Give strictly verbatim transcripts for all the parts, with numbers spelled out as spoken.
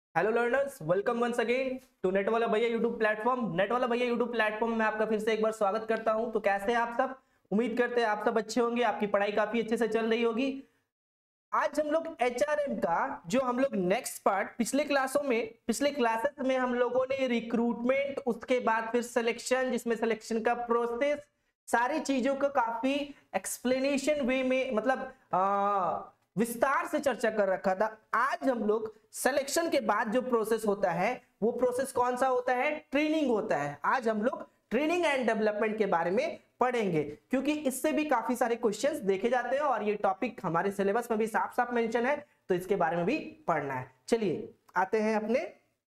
Hello learners, welcome once again to net वाला भैया YouTube platform. Net वाला भैया यूट्यूब प्लेटफॉर्म में आपका फिर से एक बार स्वागत करता हूं। तो कैसे हैं आप सब? उम्मीद करते हैं आप सब अच्छे होंगे, आपकी पढ़ाई काफी अच्छे से चल रही होगी। आज हम लोग एचआरएम का जो हम लोग नेक्स्ट पार्ट पिछले क्लासों में पिछले क्लासेस में हम लोगों ने रिक्रूटमेंट, उसके बाद फिर सिलेक्शन, जिसमें सिलेक्शन का प्रोसेस, सारी चीजों का काफी एक्सप्लेनेशन वे में मतलब आ, विस्तार से चर्चा कर रखा था। आज हम लोग सिलेक्शन के बाद जो प्रोसेस होता है वो प्रोसेस कौन सा होता है? ट्रेनिंग होता है। आज हम लोग ट्रेनिंग एंड डेवलपमेंट के बारे में पढ़ेंगे, क्योंकि इससे भी काफी सारे क्वेश्चंस देखे जाते हैं और ये टॉपिक हमारे सिलेबस में भी साफ साफ मेंशन है, तो इसके बारे में भी पढ़ना है। चलिए आते हैं अपने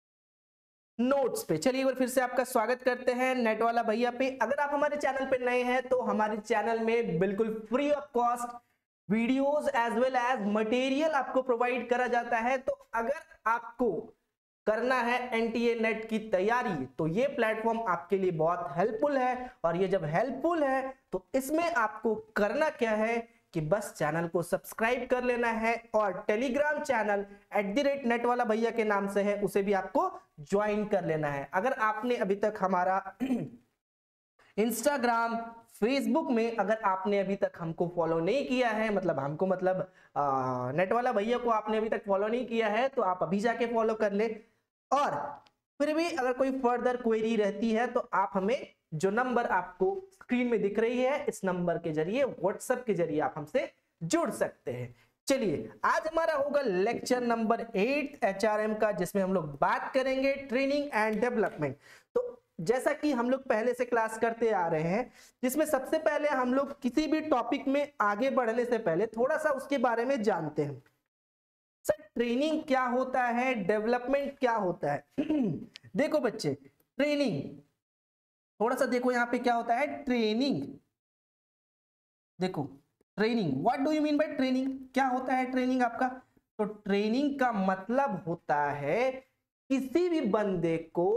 नोट्स पे। चलिए एक बार फिर से आपका स्वागत करते हैं नेट वाला भैया पे। अगर आप हमारे चैनल पे नए हैं तो हमारे चैनल में बिल्कुल free of cost videos as well as material आपको प्रोवाइड करा जाता है। तो अगर आपको करना है एनटीए नेट की तैयारी तो ये प्लेटफॉर्म आपके लिए बहुत हेल्पफुल है। और ये जब हेल्पफुल है तो इसमें आपको करना क्या है कि बस चैनल को सब्सक्राइब कर लेना है और Telegram channel at the rate net वाला भैया के नाम से है, उसे भी आपको ज्वाइन कर लेना है। अगर आपने अभी तक हमारा इंस्टाग्राम, फेसबुक में अगर आपने अभी तक हमको फॉलो नहीं किया है, मतलब हमको मतलब आ, नेट वाला भैया को आपने अभी तक फॉलो नहीं किया है, तो आप अभी जाके फॉलो कर ले। और फिर भी अगर कोई फर्दर क्वेरी रहती है तो आप हमें, जो नंबर आपको स्क्रीन में दिख रही है, इस नंबर के जरिए, व्हाट्सएप के जरिए आप हमसे जुड़ सकते हैं। चलिए आज हमारा होगा लेक्चर नंबर एट एचआरएम का, जिसमें हम लोग बात करेंगे ट्रेनिंग एंड डेवलपमेंट। तो जैसा कि हम लोग पहले से क्लास करते आ रहे हैं, जिसमें सबसे पहले हम लोग किसी भी टॉपिक में आगे बढ़ने से पहले थोड़ा सा उसके बारे में जानते हैं। सर ट्रेनिंग क्या होता है, डेवलपमेंट क्या होता है? देखो बच्चे, ट्रेनिंग थोड़ा सा देखो यहाँ पे क्या होता है। ट्रेनिंग देखो, training what do you mean by training? क्या होता है ट्रेनिंग आपका? तो ट्रेनिंग का मतलब होता है किसी भी बंदे को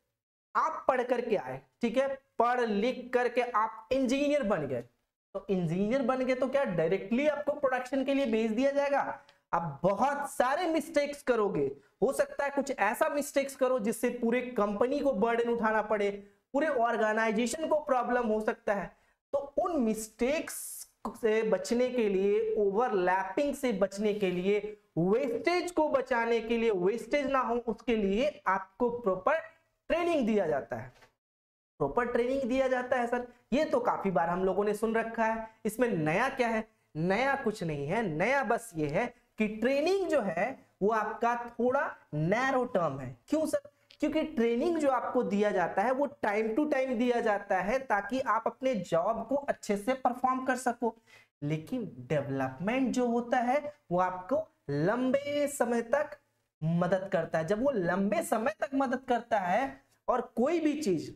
आप पढ़ करके आए, ठीक है, पढ़ लिख करके आप इंजीनियर बन गए। तो इंजीनियर बन गए तो क्या डायरेक्टली आपको प्रोडक्शन के लिए भेज दिया जाएगा? आप बहुत सारे मिस्टेक्स करोगे, हो सकता है कुछ ऐसा मिस्टेक्स करो जिससे पूरे कंपनी को बर्डन उठाना पड़े, पूरे ऑर्गेनाइजेशन को प्रॉब्लम हो सकता है। तो उन मिस्टेक्स से बचने के लिए, ओवरलैपिंग से बचने के लिए, वेस्टेज को बचाने के लिए, वेस्टेज ना हो उसके लिए आपको प्रॉपर ट्रेनिंग दिया जाता है। प्रॉपर ट्रेनिंग दिया जाता है सर, ये तो काफी बार हम लोगों ने सुन रखा है। इसमें नया क्या है? नया कुछ नहीं है, नया बस ये है कि ट्रेनिंग जो है वो आपका थोड़ा नैरो टर्म है। क्यों सर? क्योंकि ट्रेनिंग जो आपको दिया जाता है वो टाइम टू टाइम दिया जाता है ताकि आप अपने जॉब को अच्छे से परफॉर्म कर सको। लेकिन डेवलपमेंट जो होता है वो आपको लंबे समय तक मदद करता है। जब वो लंबे समय तक मदद करता है और कोई भी चीज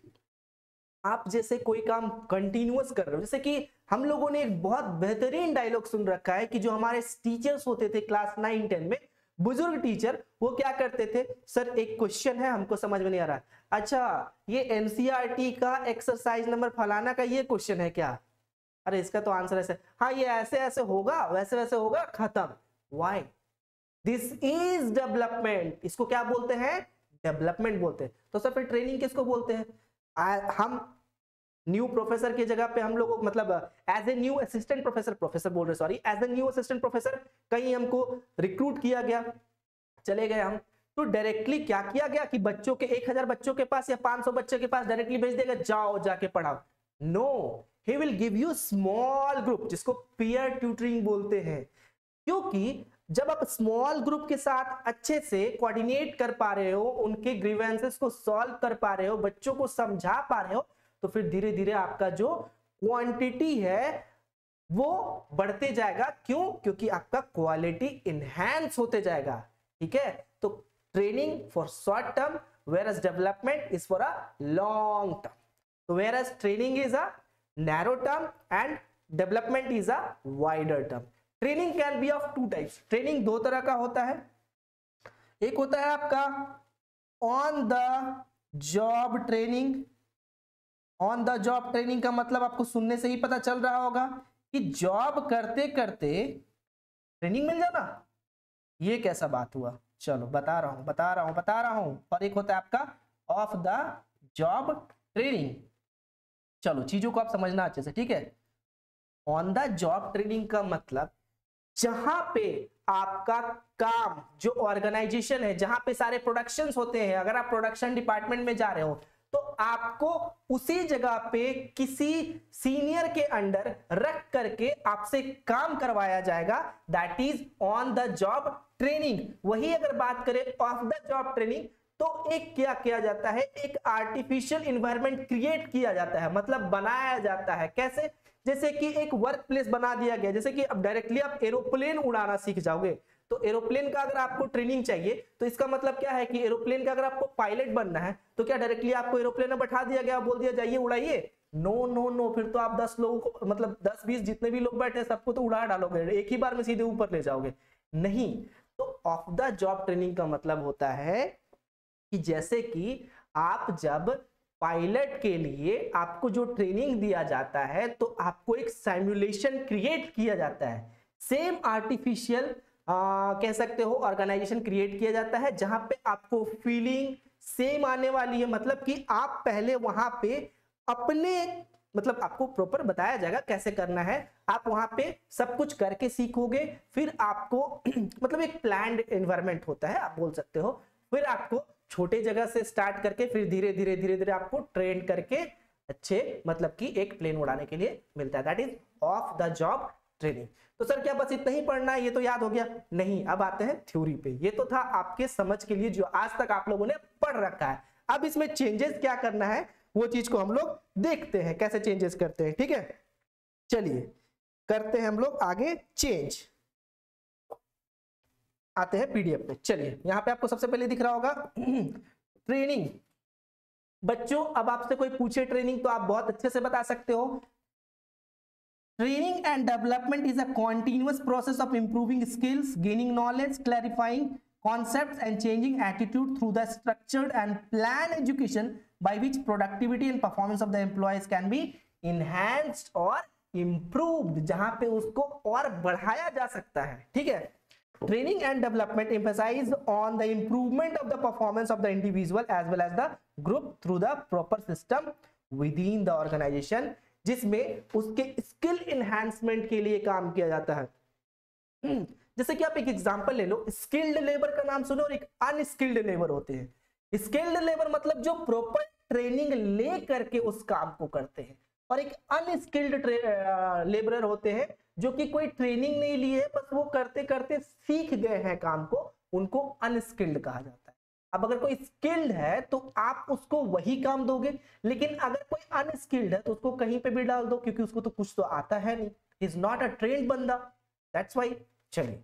आप जैसे कोई काम कंटिन्यूअस कर रहे हो, जैसे कि हम लोगों ने एक बहुत बेहतरीन डायलॉग सुन रखा है कि जो हमारे टीचर्स होते थे क्लास नाइन टेन में, बुजुर्ग टीचर, वो क्या करते थे? सर एक क्वेश्चन है, हमको समझ में नहीं आ रहा, अच्छा ये एनसीईआरटी का एक्सरसाइज नंबर फलाना का ये क्वेश्चन है क्या? अरे इसका तो आंसर ऐसे, हाँ ये ऐसे ऐसे होगा, वैसे वैसे होगा, खत्म। व्हाई? This is development. इसको क्या बोलते हैं? डेवलपमेंट बोलते हैं। तो सर फिर ट्रेनिंग किसको बोलते हैं? आ, हम न्यू प्रोफेसर की जगह पे हम लोग मतलब as a new assistant professor professor बोल रहे sorry as a new assistant professor कहीं हमको रिक्रूट किया गया, चले गए हम, तो डायरेक्टली क्या किया गया कि बच्चों के एक हजार बच्चों के पास या पांच सौ बच्चों के पास डायरेक्टली भेज देगा, जाओ जाके पढ़ाओ। No, he will give you small group, जिसको पीयर ट्यूटरिंग बोलते हैं। क्योंकि जब आप स्मॉल ग्रुप के साथ अच्छे से कोऑर्डिनेट कर पा रहे हो, उनके ग्रीवेंसेस को सॉल्व कर पा रहे हो, बच्चों को समझा पा रहे हो, तो फिर धीरे धीरे आपका जो क्वांटिटी है वो बढ़ते जाएगा। क्यों? क्योंकि आपका क्वालिटी इनहैंस होते जाएगा। ठीक है, तो training for short term whereas development is for a long term. तो whereas training is a narrow term and development is a wider term. Training can be of two types. Training दो तरह का होता है। एक होता है आपका on the job training. On the job training का मतलब आपको सुनने से ही पता चल रहा होगा कि जॉब करते करते ट्रेनिंग मिल जाना। ये कैसा बात हुआ? चलो बता रहा हूं बता रहा हूं बता रहा हूं और एक होता है आपका ऑफ द जॉब ट्रेनिंग। चलो चीजों को आप समझना अच्छे से, ठीक है। ऑन द जॉब ट्रेनिंग का मतलब जहां पे आपका काम, जो ऑर्गेनाइजेशन है, जहां पे सारे प्रोडक्शंस होते हैं, अगर आप प्रोडक्शन डिपार्टमेंट में जा रहे हो तो आपको उसी जगह पे किसी सीनियर के अंडर रख करके आपसे काम करवाया जाएगा, that is on the job training. वही अगर बात करें ऑफ द जॉब ट्रेनिंग तो एक क्या किया जाता है, एक आर्टिफिशियल इन्वायरमेंट क्रिएट किया जाता है, मतलब बनाया जाता है। कैसे? जैसे कि एक वर्क प्लेस बना दिया गया, जैसे कि अब डायरेक्टली आप एरोप्लेन उड़ाना सीख जाओगे, तो एरोप्लेन का अगर आपको ट्रेनिंग चाहिए तो इसका मतलब क्या है कि एरोप्लेन का अगर आपको पायलट बनना है तो क्या डायरेक्टली आपको एरोप्लेन में बैठा दिया गया, बोल दिया जाइए उड़ाइए? नो नो नो, फिर तो आप दस लोगों को, मतलब दस बीस जितने भी लोग बैठे सबको तो उड़ा डालोगे, एक ही बार में सीधे ऊपर ले जाओगे, नहीं। तो ऑफ द जॉब ट्रेनिंग का मतलब होता है कि जैसे कि आप जब पायलट के लिए आपको जो ट्रेनिंग दिया जाता है तो आपको एक सिमुलेशन क्रिएट किया जाता है, सेम आर्टिफिशियल कह सकते हो ऑर्गेनाइजेशन क्रिएट किया जाता है, जहां पे आपको फीलिंग सेम आने वाली है। मतलब कि आप पहले वहां पे अपने, मतलब आपको प्रॉपर बताया जाएगा कैसे करना है, आप वहां पे सब कुछ करके सीखोगे, फिर आपको मतलब एक प्लान्ड एनवायरनमेंट होता है आप बोल सकते हो, फिर आपको छोटे जगह से स्टार्ट करके फिर धीरे धीरे धीरे धीरे आपको ट्रेन करके अच्छे मतलब कि एक प्लेन उड़ाने के लिए मिलता है, that is off the job training. तो सर क्या बस इतना ही पढ़ना है, ये तो याद हो गया? नहीं, अब आते हैं थ्योरी पे। ये तो था आपके समझ के लिए जो आज तक आप लोगों ने पढ़ रखा है, अब इसमें चेंजेस क्या करना है वो चीज को हम लोग देखते हैं कैसे चेंजेस करते हैं, ठीक है। चलिए करते हैं हम लोग आगे चेंज, आते हैं पीडीएफ पे। चलिए यहां पे आपको सबसे पहले दिख रहा होगा ट्रेनिंग। बच्चों अब आपसे कोई पूछे ट्रेनिंग तो आप बहुत अच्छे से बता सकते हो। Training and development is a continuous process of improving skills, gaining knowledge, clarifying concepts and changing attitude through the structured and planned education by which productivity and performance of the employees can be enhanced or improved, जहां पे उसको और बढ़ाया जा सकता है, ठीक है। Training and development emphasize on the improvement of the performance of the individual as well as the group through the proper system within the organization, जिसमें उसके स्किल एनहांसमेंट के लिए काम किया जाता है। जैसे कि आप एक एग्जांपल ले लो, स्किल्ड लेबर का नाम सुनो और एक अनस्किल्ड लेबर होते हैं। स्किल्ड लेबर मतलब जो प्रॉपर ट्रेनिंग ले करके उस काम को करते हैं, और एक अनस्किल्ड लेबरर होते हैं जो कि कोई ट्रेनिंग नहीं ली है, बस वो करते करते सीख गए हैं काम को, उनको अनस्किल्ड कहा जाता है। अब अगर कोई स्किल्ड है तो आप उसको वही काम दोगे, लेकिन अगर कोई अनस्किल्ड है तो उसको कहीं पे भी डाल दो, क्योंकि उसको तो कुछ तो आता है नहीं, इज नॉट अ ट्रेन्ड बंदा, दैट्स व्हाई। चलिए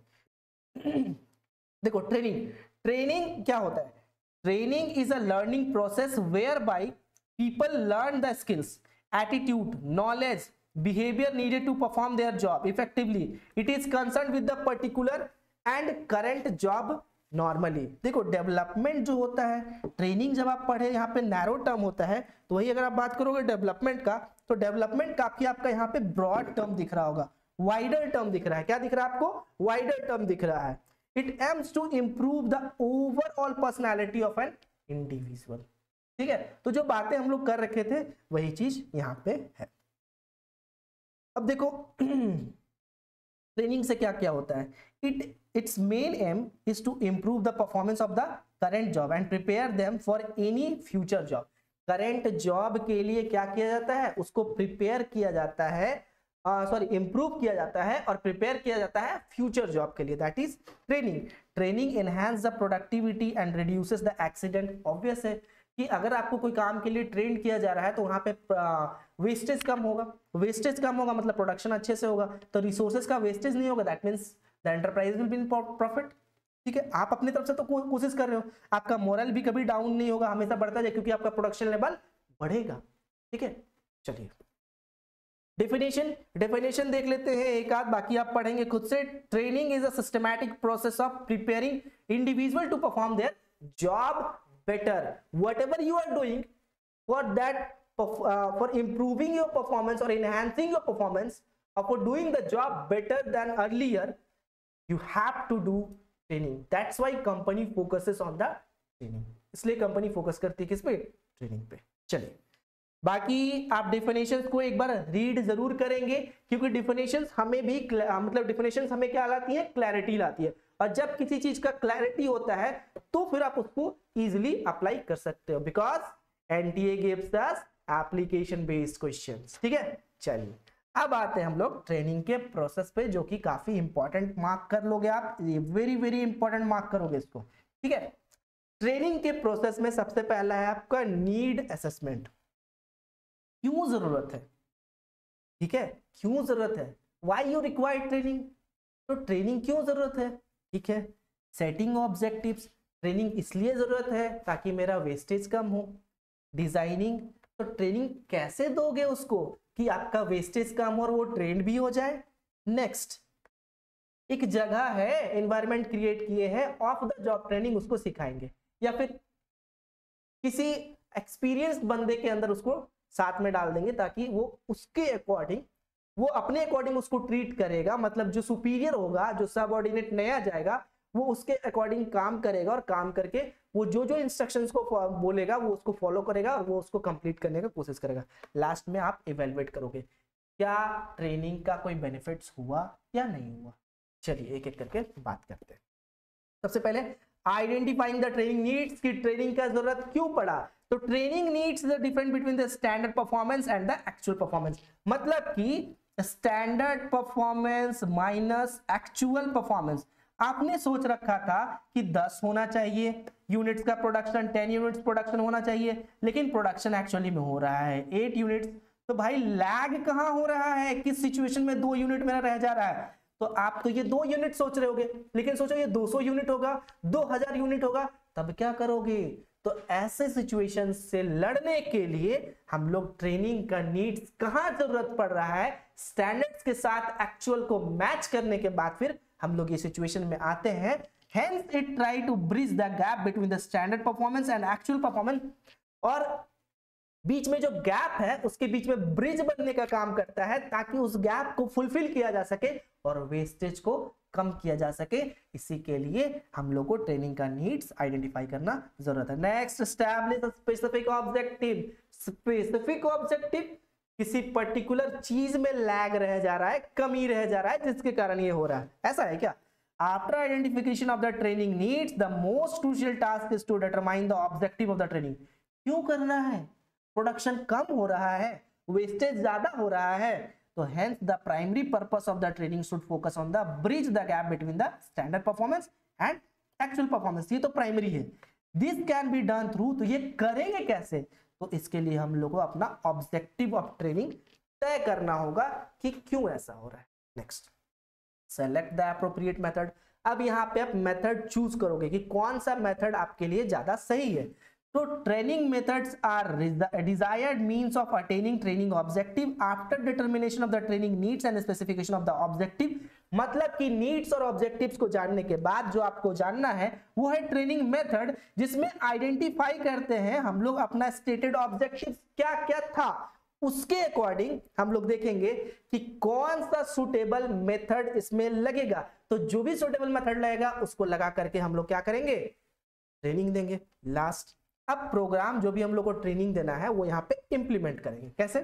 देखो ट्रेनिंग, ट्रेनिंग क्या होता है? Training is a learning process whereby people learn the skills, attitude, knowledge, behaviour needed to perform their job effectively. It is concern with the particular and current job normally. देखो development जो होता है, training जब आप पढ़े यहाँ पे narrow term होता है, तो वही अगर आप बात करोगे डेवलपमेंट का, तो डेवलपमेंट काफी आपका यहाँ पे ब्रॉड टर्म दिख रहा होगा, वाइडर टर्म दिख रहा है। क्या दिख रहा है आपको? वाइडर टर्म दिख रहा है। It aims to improve the overall personality of an individual, ठीक है। तो जो बातें हम लोग कर रखे थे वही चीज यहाँ पे है। अब देखो ट्रेनिंग से क्या क्या होता है? It its main aim is to improve the performance of the current job and prepare them for any future job. Current job के लिए क्या किया जाता है? उसको प्रिपेयर किया जाता है, सॉरी uh, इंप्रूव किया जाता है और प्रिपेयर किया जाता है फ्यूचर जॉब के लिए, that is training. Training enhance the productivity and reduces the accident. Obvious है कि अगर आपको कोई काम के लिए ट्रेन किया जा रहा है तो वहां पे वेस्टेज कम होगा, वेस्टेज कम होगा मतलब प्रोडक्शन अच्छे से होगा, तो रिसोर्सेज का वेस्टेज नहीं होगा, that means the enterprise will be in profit, ठीक है। आप अपनी तरफ से तो को, कोशिश कर रहे हो, आपका मोरल भी कभी डाउन नहीं होगा, हमेशा बढ़ता जाए, क्योंकि आपका प्रोडक्शन लेवल बढ़ेगा, ठीक है। चलिए डेफिनेशन, डेफिनेशन देख लेते हैं एक आध, बाकी आप पढ़ेंगे खुद से। Training is a systematic process of preparing individual to perform their job better, whatever you are doing for that, for improving your performance और एनहांसिंग योर परफॉर्मेंस और for doing the job better than earlier, you have to do training, that's why company focuses on the training, इसलिए company focus करती है किस पे, training पे। चलिए बाकी आप डिफिनेशंस को एक बार रीड जरूर करेंगे, क्योंकि डिफिनेशंस हमें भी मतलब डिफिनेशंस हमें क्या लाती है, क्लैरिटी लाती है, और जब किसी चीज का क्लैरिटी होता है तो फिर आप उसको इजीली अप्लाई कर सकते हो, because NTA gives us application based questions. ठीक है, चलिए अब आते हैं हम लोग ट्रेनिंग के प्रोसेस पे, जो कि काफी इंपॉर्टेंट मार्क कर लोगे आप, ये वेरी वेरी इंपॉर्टेंट मार्क करोगे इसको। ठीक है, ट्रेनिंग के प्रोसेस में सबसे पहला है आपका नीड असेसमेंट, क्यों जरूरत है। ठीक है, क्यों जरूरत है, व्हाई यू रिक्वायर ट्रेनिंग, तो ट्रेनिंग क्यों जरूरत है। ठीक है, सेटिंग ऑब्जेक्टिव्स, ट्रेनिंग इसलिए जरूरत है ताकि मेरा वेस्टेज कम हो। डिजाइनिंग, तो ट्रेनिंग कैसे दोगे उसको कि आपका वेस्टेज कम हो और वो ट्रेंड भी हो जाए। नेक्स्ट, एक जगह है, एनवायरनमेंट क्रिएट किए हैं, ऑफ द जॉब ट्रेनिंग उसको सिखाएंगे, या फिर किसी एक्सपीरियंस्ड बंदे के अंदर उसको साथ में डाल देंगे ताकि वो उसके अकॉर्डिंग, वो अपने अकॉर्डिंग उसको ट्रीट करेगा, मतलब जो सुपीरियर होगा, जो सबऑर्डिनेट नया जाएगा, वो उसके अकॉर्डिंग काम करेगा, और काम करके वो जो जो इंस्ट्रक्शंस को बोलेगा वो उसको फॉलो करेगा और वो उसको कंप्लीट करने का कोशिश करेगा। लास्ट में आप इवेलुएट करोगे क्या ट्रेनिंग का कोई बेनिफिट्स हुआ या नहीं हुआ। चलिए एक एक करके बात करते हैं। सबसे पहले आइडेंटिफाइंग द ट्रेनिंग नीड्स, की ट्रेनिंग का जरूरत क्यों पड़ा। तो training needs the difference between the standard performance and the actual performance, मतलब कि standard performance minus actual performance. आपने सोच रखा था कि दस होना चाहिए यूनिट्स का प्रोडक्शन, टेन यूनिट्स प्रोडक्शन होना चाहिए, लेकिन प्रोडक्शन एक्चुअली में हो रहा है एट यूनिट्स। तो भाई लैग कहां हो रहा है, किस सिचुएशन में दो यूनिट मेरा रह जा रहा है। तो आप तो ये दो यूनिट सोच रहे होगे, लेकिन सोचो ये दो सौ यूनिट होगा, दो हज़ार यूनिट होगा, तब क्या करोगे। तो ऐसे सिचुएशन से लड़ने के लिए हम लोग ट्रेनिंग का नीड्स कहां जरूरत पड़ रहा है, स्टैंडर्ड्स के साथ एक्चुअल को मैच करने के बाद फिर हम लोग ये सिचुएशन में आते हैं। Hence it try to bridge the gap between the standard performance and actual performance, और बीच में जो गैप है उसके बीच में ब्रिज बनने का काम करता है, ताकि उस गैप को फुलफिल किया जा सके और वेस्टेज को कम किया जा सके। इसी के लिए हम लोग को ट्रेनिंग का नीड्स आइडेंटिफाई करना जरूरत है। Next, establish a specific objective. Specific objective, किसी पर्टिकुलर चीज में लैग रह जा रहा है, कमी रह जा रहा है, जिसके कारण ये हो रहा है, ऐसा है क्या। After identification of the training needs, the most crucial task is to determine the objective of the training. क्यों करना है, प्रोडक्शन कम हो रहा है, वेस्टेज ज्यादा हो रहा है, तो hence the primary purpose of the training should focus on the bridge the gap between the standard performance and actual performance. ये तो प्राइमरी है। This can be done through, तो ये करेंगे कैसे, तो इसके लिए हम लोग को अपना ऑब्जेक्टिव ऑफ ट्रेनिंग तय करना होगा कि क्यों ऐसा हो रहा है। Next, select the appropriate method. अब यहाँ पे आप मेथड चूज करोगे कि कौन सा मेथड आपके लिए ज्यादा सही है। तो training methods are desired means of attaining training objective after determination of the training needs and specification of the objective. मतलब कि नीड्स और ऑब्जेक्टिव्स को जानने के बाद जो आपको जानना है वो है ट्रेनिंग मेथड, जिसमें आइडेंटिफाई करते हैं हम लोग अपना स्टेटेड ऑब्जेक्टिव क्या क्या था, उसके अकॉर्डिंग हम लोग देखेंगे कि कौन सा सुटेबल मेथड इसमें लगेगा। तो जो भी सुटेबल मेथड लगेगा उसको लगा करके हम लोग क्या करेंगे, ट्रेनिंग देंगे। लास्ट, अब प्रोग्राम जो भी हम लोग को ट्रेनिंग देना है वो यहाँ पे इंप्लीमेंट करेंगे। कैसे,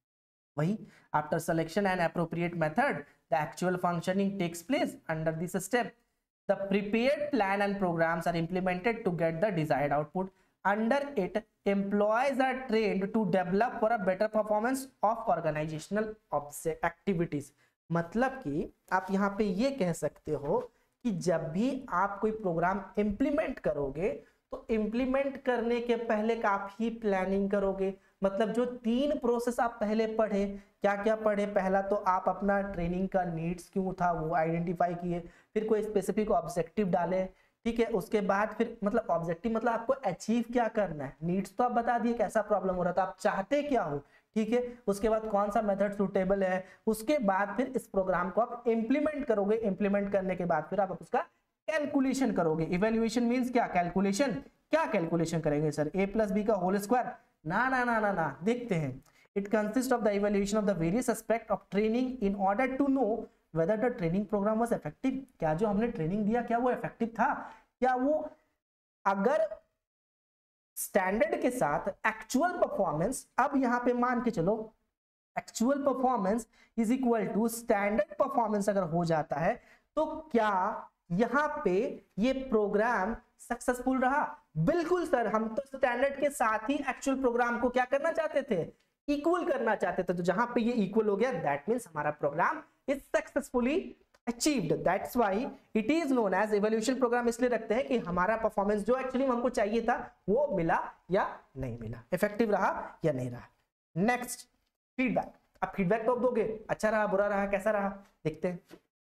वही after selection and appropriate method the actual functioning takes place under this step. The prepared plan and programmes are implemented to get the desired output. Under it, employees are trained to develop for a better performance of organizational activities. मतलब कि आप यहाँ पे ये कह सकते हो कि जब भी आप कोई प्रोग्राम इंप्लीमेंट करोगे तो इंप्लीमेंट करने के पहले काफी प्लानिंग करोगे। मतलब जो तीन प्रोसेस आप पहले पढ़े, क्या क्या पढ़े, पहला तो आप अपना ट्रेनिंग का नीड्स क्यों था वो आइडेंटिफाई किए, फिर कोई स्पेसिफिक ऑब्जेक्टिव डाले, ठीक है, उसके बाद फिर मतलब ऑब्जेक्टिव मतलब आपको अचीव क्या करना है, नीड्स तो आप बता दिए कैसा प्रॉब्लम हो रहा था, आप चाहते क्या हो, ठीक है, उसके बाद कौन सा मेथड सुटेबल है, उसके बाद फिर इस प्रोग्राम को आप इंप्लीमेंट करोगे। इंप्लीमेंट करने के बाद फिर आप उसका कैलकुलेशन करोगे। इवेल्युएशन मींस क्या, कैलकुलेशन। क्या कैलकुलेशन करेंगे सर, ए प्लस बी का होल स्क्वायर, ना ना ना ना ना, देखते हैं। It consist of the evaluation of the various aspect of training in order to know whether the training program was effective, क्या जो हमने ट्रेनिंग दिया क्या वो इफेक्टिव था, क्या वो अगर स्टैंडर्ड के साथ एक्चुअल परफॉर्मेंस, अब यहां पे मान के चलो actual performance is equal to standard performance अगर हो जाता है तो क्या यहां पे ये प्रोग्राम सक्सेसफुल रहा? बिल्कुल सर, हम तो स्टैंडर्ड के साथ ही एक्चुअल प्रोग्राम को क्या करना चाहते थे, इक्वल करना चाहते थे। तो जहां पे ये इक्वल हो गया दैट मींस हमारा programme is successfully achieved. That's why it is known as evaluation programme. इसलिए रखते हैं कि हमारा परफॉर्मेंस जो एक्चुअली हमको चाहिए था वो मिला या नहीं मिला, इफेक्टिव रहा या नहीं रहा। Next feedback. अब फीडबैक तो अब दोगे, अच्छा रहा, बुरा रहा, कैसा रहा, देखते हैं।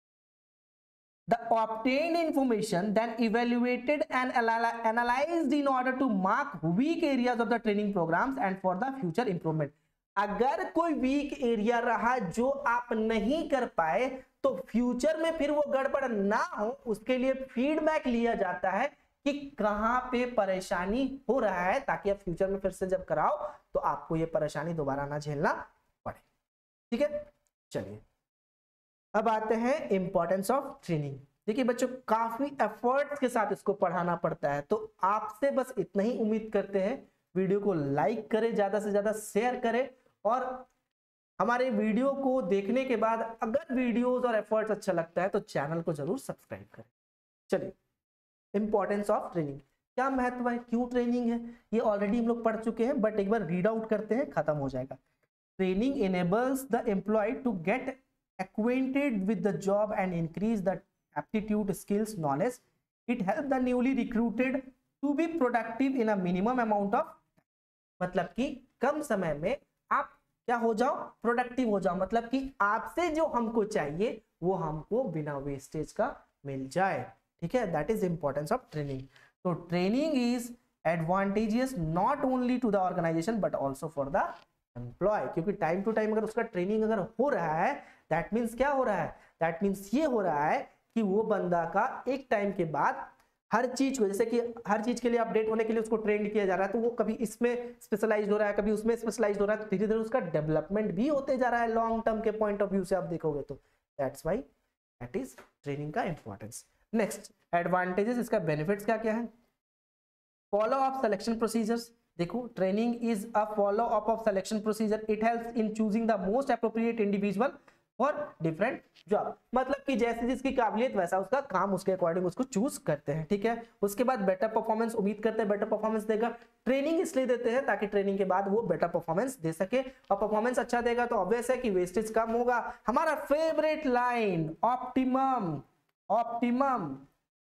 The obtained information then evaluated and analyzed in order to mark weak areas of the training programs and for the future improvement. अगर कोई वीक एरिया रहा जो आप नहीं कर पाए तो फ्यूचर में फिर वो गड़बड़ ना हो उसके लिए फीडबैक लिया जाता है कि कहां पे परेशानी हो रहा है, ताकि आप फ्यूचर में फिर से जब कराओ तो आपको ये परेशानी दोबारा ना झेलना पड़े। ठीक है, चलिए अब आते हैं इंपॉर्टेंस ऑफ ट्रेनिंग। देखिए बच्चों, काफी एफर्ट्स के साथ इसको पढ़ाना पड़ता है, तो आपसे बस इतना ही उम्मीद करते हैं, वीडियो को लाइक करें, ज्यादा से ज्यादा शेयर करें, और हमारे वीडियो को देखने के बाद अगर वीडियोस और एफर्ट्स अच्छा लगता है तो चैनल को जरूर सब्सक्राइब करें। चलिए, इंपॉर्टेंस ऑफ ट्रेनिंग, क्या महत्व है, क्यों ट्रेनिंग है, ये ऑलरेडी हम लोग पढ़ चुके हैं, बट एक बार रीड आउट करते हैं, खत्म हो जाएगा। Training enables the employee to get acquainted with the job and increase the aptitude, skills, knowledge. It helps the newly recruited to be productive in a minimum amount of, मतलब कि कम समय में आप क्या हो जाओ, प्रोडक्टिव हो जाओ, मतलब कि आपसे जो हमको चाहिए वो हमको बिना वेस्टेज का मिल जाए। ठीक है, that is importance of training. तो training is advantageous not only to the organisation but also for the employee, क्योंकि टाइम टू टाइम अगर उसका ट्रेनिंग अगर हो रहा है दैट मीन्स क्या हो रहा है, दैट मीन्स ये हो रहा है कि वो बंदा का एक टाइम के बाद हर चीज को, जैसे कि हर चीज के लिए अपडेट होने के लिए उसको ट्रेंड किया जा रहा है, तो वो कभी इसमें स्पेशलाइज्ड हो रहा है, कभी उसमें स्पेशलाइज्ड हो रहा है, तो धीरे धीरे उसका डेवलपमेंट भी होते जा रहा है लॉन्ग टर्म के पॉइंट ऑफ व्यू से आप देखोगे तो। That's why that is training का इंपॉर्टेंस। नेक्स्ट एडवांटेजेस, इसका बेनिफिट्स क्या क्या है। फॉलो अप सिलेक्शन प्रोसीजर्स, देखो training is a follow up of selection procedure, it helps in choosing the most appropriate individual for different job, मतलब कि जैसे जिसकी काबिलियत वैसा उसका काम, उसके अकॉर्डिंग उसको चूज करते हैं। ठीक है, उसके बाद बेटर परफॉर्मेंस, उम्मीद करते हैं बेटर परफॉर्मेंस देगा। ट्रेनिंग इसलिए देते हैं ताकि ट्रेनिंग के बाद वो बेटर परफॉर्मेंस दे सके, और परफॉर्मेंस अच्छा देगा तो ऑब्वियस है कि वेस्टेज कम होगा। हमारा favourite line, optimum optimum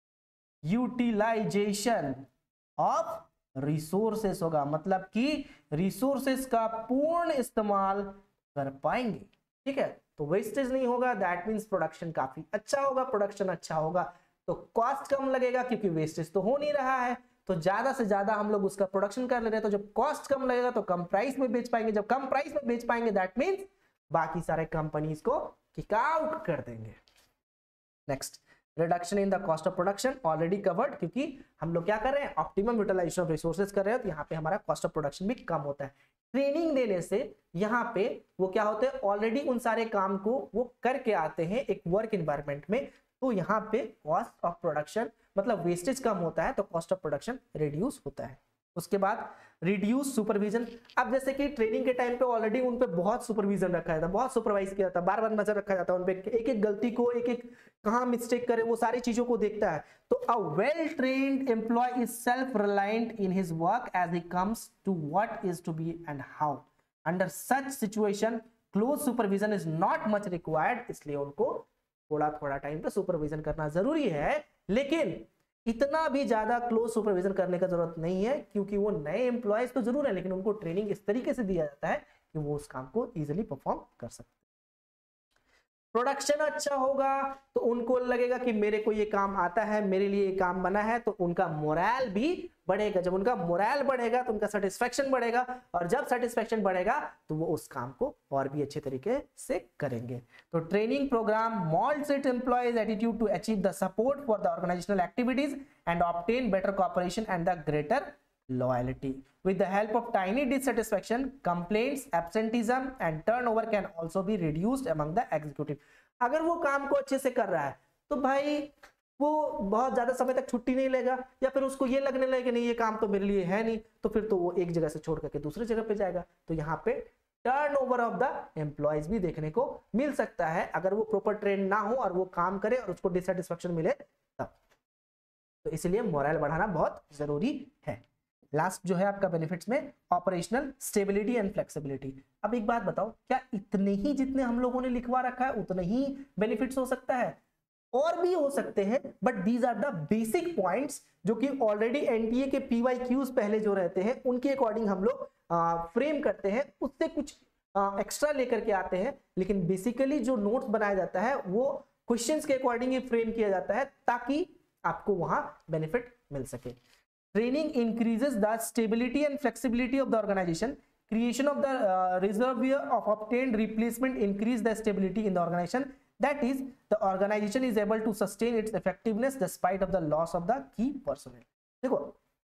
utilisation of resources होगा, मतलब कि रिसोर्सेस का पूर्ण इस्तेमाल कर पाएंगे। ठीक है, तो वेस्टेज नहीं होगा, दैट मींस प्रोडक्शन काफी अच्छा होगा, प्रोडक्शन अच्छा होगा तो कॉस्ट कम लगेगा क्योंकि वेस्टेज तो हो नहीं रहा है, तो ज्यादा से ज्यादा हम लोग उसका प्रोडक्शन कर ले रहे हैं, तो जब कॉस्ट कम लगेगा तो कम प्राइस में बेच पाएंगे, जब कम प्राइस में बेच पाएंगे दैट मींस बाकी सारे कंपनीज को किक आउट कर देंगे। Next, reduction in the cost of production, already covered, क्योंकि हम लोग क्या कर रहे हैं, ऑप्टिमम यूटिलाइजेशन ऑफ रिसोर्सेज कर रहे हैं, तो यहाँ पे हमारा कॉस्ट ऑफ प्रोडक्शन भी कम होता है। ट्रेनिंग देने से यहाँ पे वो क्या होते हैं, ऑलरेडी उन सारे काम को वो करके आते हैं एक वर्क एनवायरनमेंट में, तो यहाँ पे कॉस्ट ऑफ प्रोडक्शन मतलब वेस्टेज कम होता है तो कॉस्ट ऑफ प्रोडक्शन रिड्यूस होता है। उसके बाद रिड्यूस सुपरविजन, अब जैसे कि ट्रेनिंग के टाइम पे ऑलरेडी उन पे बहुत सुपरविजन रखा जाता है, बहुत सुपरवाइज किया जाता है, बार बार नजर रखा जाता है उन पे, एक एक गलती को, एक एक कहां मिस्टेक करे, वो सारी चीजों को देखता है। तो a well trained employ is self reliant in his work as he comes to what is to be and how. Under such situation close supervision is not much required, इसलिए उनको थोड़ा थोड़ा टाइम पे सुपरविजन करना जरूरी है, लेकिन इतना भी ज्यादा क्लोज सुपरविजन करने का जरूरत नहीं है, क्योंकि वो नए एम्प्लॉयज तो जरूर है लेकिन उनको ट्रेनिंग इस तरीके से दिया जाता है कि वो उस काम को इजीली परफॉर्म कर सकते हैं। प्रोडक्शन अच्छा होगा तो उनको लगेगा कि मेरे को ये काम आता है, मेरे लिए ये काम बना है, तो उनका मोरल भी बढ़ेगा। जब उनका मोरल बढ़ेगा तो उनका सेटिस्फेक्शन बढ़ेगा, और जब सेटिस्फेक्शन बढ़ेगा तो वो उस काम को और भी अच्छे तरीके से करेंगे। तो training programme molds its employees attitude to achieve the support for the organizational activities and obtain better cooperation and the greater loyalty. With the help of tiny dissatisfaction, complaints, absenteeism and turnover can also be reduced among the executive. अगर वो काम को अच्छे से कर रहा है तो भाई वो बहुत ज्यादा समय तक छुट्टी नहीं लेगा, या फिर उसको ये लगने लगेगा कि नहीं ये काम तो मेरे लिए है नहीं, तो फिर तो वो एक जगह से छोड़ करके दूसरी जगह पे जाएगा। तो यहाँ पे टर्नओवर ऑफ द एम्प्लॉयज भी देखने को मिल सकता है अगर वो प्रॉपर ट्रेन ना हो और वो काम करे और उसको डिससेटिस्फेक्शन मिले तब। तो इसलिए मोरल बढ़ाना बहुत जरूरी है। लास्ट जो है आपका बेनिफिट्स में ऑपरेशनल स्टेबिलिटी एंड फ्लेक्सिबिलिटी। अब एक बात बताओ, क्या इतने ही जितने हम लोगों ने लिखवा रखा है उतने ही बेनिफिट्स हो सकता है? और भी हो सकते हैं, but these are the basic points जो कि ऑलरेडी एनटीए के पीवाई क्यूज पहले जो रहते हैं उनके अकॉर्डिंग हम लोग फ्रेम करते हैं, उससे कुछ एक्स्ट्रा लेकर के आते हैं। लेकिन बेसिकली जो नोट्स बनाया जाता है वो क्वेश्चंस के अकॉर्डिंग ही फ्रेम किया जाता है ताकि आपको वहां बेनिफिट मिल सके। Training increases the stability and flexibility of the organization. Creation of the uh, reservoir of obtained replacement increase the stability in the organization. That is, the organization is able to sustain its effectiveness despite of the loss of the key personnel. देखो,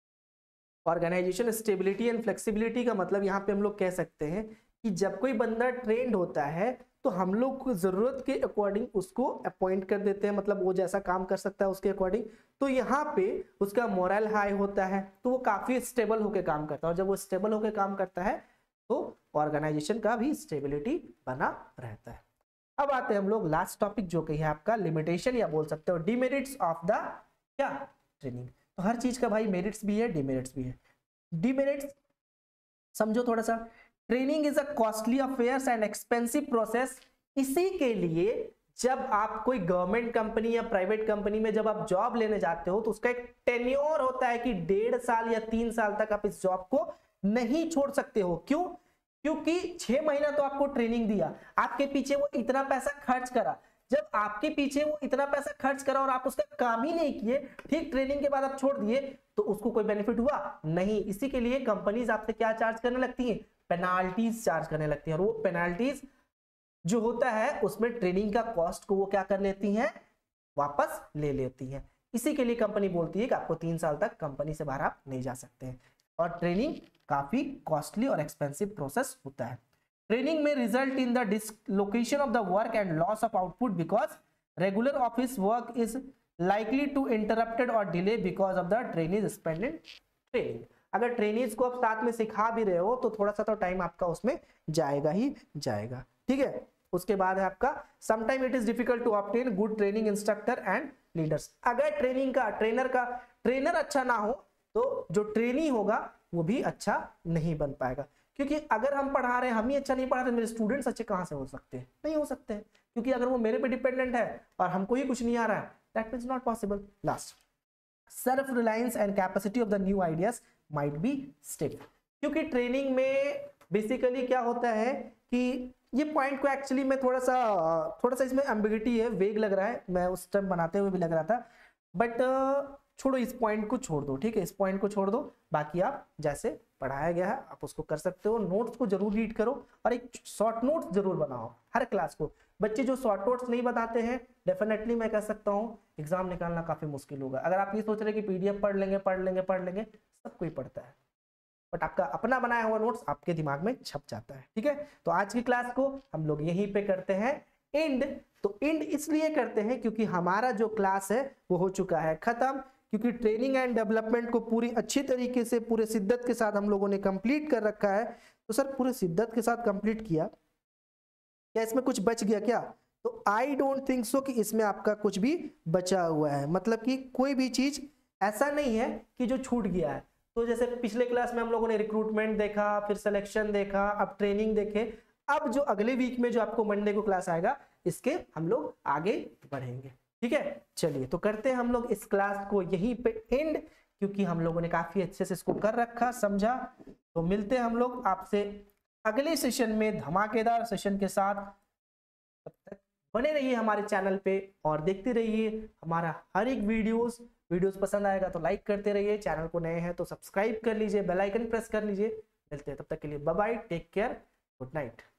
organisation stability and flexibility का मतलब यहाँ पे हम लोग कह सकते हैं कि जब कोई बंदा ट्रेंड होता है तो हम लोग को जरूरत के अकॉर्डिंग उसको अपॉइंट कर देते हैं, मतलब वो जैसा काम कर सकता है उसके अकॉर्डिंग। तो यहाँ पे उसका मोरल हाई होता है तो वो काफी स्टेबल होकर काम करता है, और जब वो स्टेबल होकर काम करता है तो ऑर्गेनाइजेशन का भी स्टेबिलिटी बना रहता है। अब आते हैं हम लोग लास्ट टॉपिक जो कि है आपका लिमिटेशन या बोल सकते हो डिमेरिट्स ऑफ द क्या ट्रेनिंग। तो हर चीज का भाई मेरिट्स भी है डिमेरिट्स भी है। डिमेरिट्स समझो थोड़ा सा। Training is a costly affairs and expensive process. इसी के लिए जब आप कोई गवर्नमेंट कंपनी या प्राइवेट कंपनी में जब आप जॉब लेने जाते हो तो उसका एक टेन्योर होता है कि डेढ़ साल या तीन साल तक आप इस जॉब को नहीं छोड़ सकते हो। क्यों? क्योंकि छह महीना तो आपको ट्रेनिंग दिया, आपके पीछे वो इतना पैसा खर्च करा, जब आपके पीछे वो इतना पैसा खर्च करा और आप उसका काम ही नहीं किए, ठीक ट्रेनिंग के बाद आप छोड़ दिए, तो उसको कोई बेनिफिट हुआ नहीं। इसी के लिए कंपनीज आपसे क्या चार्ज करने लगती है? पेनाल्टीज चार्ज करने लगती है। और वो पेनाल्टीज जो होता है उसमें ट्रेनिंग का कॉस्ट को वो क्या कर लेती हैं? वापस ले लेती हैं। इसी के लिए कंपनी बोलती है कि आपको तीन साल तक कंपनी से बाहर आप नहीं जा सकते हैं। और ट्रेनिंग काफी कॉस्टली और एक्सपेंसिव प्रोसेस होता है। ट्रेनिंग में result in the dislocation of the work and loss of output because regular office work is likely to interrupted और delay because of the training spend in training. अगर trainings को आप साथ में सिखा भी रहे हो तो थोड़ा सा तो टाइम आपका उसमें जाएगा ही जाएगा, ठीक है। उसके बाद है आपका sometime it is difficult to obtain good training instructor and leaders. अगर ट्रेनिंग का ट्रेनर का ट्रेनर अच्छा ना हो तो जो ट्रेनी होगा वो भी अच्छा नहीं बन पाएगा। क्योंकि अगर हम पढ़ा रहे हैं, हम ही अच्छा नहीं पढ़ा रहे, मेरे स्टूडेंट्स अच्छे कहां से हो सकते हैं? नहीं हो सकते हैं, क्योंकि अगर वो मेरे पे डिपेंडेंट है और हमको ही कुछ नहीं आ रहा है, that means not possible. Last, self reliance and capacity of the new ideas might be stiff. क्योंकि ट्रेनिंग में बेसिकली क्या होता है कि ये पॉइंट को एक्चुअली मैं थोड़ा सा थोड़ा सा इसमें एम्बिग्युइटी है, वेग लग रहा है, मैं उस टाइम बनाते हुए भी लग रहा था, बट छोड़ो, इस पॉइंट को छोड़ दो, ठीक है, इस पॉइंट को छोड़ दो। बाकी आप जैसे पढ़ाया गया है आप उसको कर सकते हो। नोट्स को जरूर रीड करो और एक शॉर्ट नोट्स जरूर बनाओ हर क्लास को। बच्चे जो शॉर्ट नोट्स नहीं बताते हैं, डेफिनेटली मैं कह सकता हूँ एग्जाम निकालना काफी मुश्किल होगा। अगर आप ये सोच रहे कि पीडीएफ पढ़ लेंगे पढ़ लेंगे पढ़ लेंगे, सब कोई पढ़ता है, बट आपका अपना बनाया हुआ नोट्स आपके दिमाग में छप जाता है, ठीक है। तो आज की क्लास को हम लोग यहीं पे करते हैं एंड। तो एंड इसलिए करते हैं क्योंकि हमारा जो क्लास है वो हो चुका है खत्म, क्योंकि ट्रेनिंग एंड डेवलपमेंट को पूरी अच्छी तरीके से पूरे शिद्दत के साथ हम लोगों ने कंप्लीट कर रखा है। तो सर पूरे शिद्दत के साथ कंप्लीट किया, क्या इसमें कुछ बच गया क्या? तो आई डोंट थिंक सो कि इसमें आपका कुछ भी बचा हुआ है, मतलब कि कोई भी चीज ऐसा नहीं है कि जो छूट गया है। तो जैसे पिछले क्लास में हम लोगों ने रिक्रूटमेंट देखा, फिर सिलेक्शन देखा, अब ट्रेनिंग देखे, अब जो अगले वीक में जो आपको मंडे को क्लास आएगा इसके हम लोग आगे बढ़ेंगे, ठीक है। चलिए तो करते हैं हम लोग इस क्लास को यहीं पे एंड, क्योंकि हम लोगों ने काफी अच्छे से इसको कर रखा, समझा। तो मिलते हैं हम लोग आपसे अगले सेशन में धमाकेदार सेशन के साथ। तब तक बने रहिए हमारे चैनल पे और देखते रहिए हमारा हर एक वीडियोस। वीडियोस पसंद आएगा तो लाइक करते रहिए, चैनल को नए हैं तो सब्सक्राइब कर लीजिए, बेल आइकन प्रेस कर लीजिए। मिलते हैं तब तक के लिए, bye bye, take care, good night.